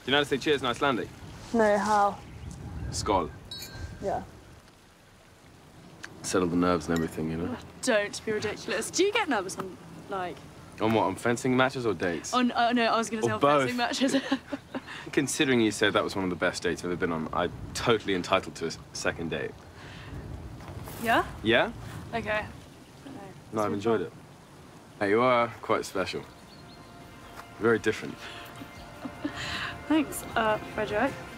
you know how to say cheers in Icelandic? No, how? Skål. Yeah. Settle the nerves and everything, you know? Don't be ridiculous. Do you get nervous on, like... On what, on fencing matches or dates? On, no, I was going to say on both. fencing matches. Considering you said that was one of the best dates I've ever been on, I'm totally entitled to a second date. Yeah? Yeah? Okay. No, I've enjoyed it. Hey, you are quite special. Very different. Thanks, Frederick.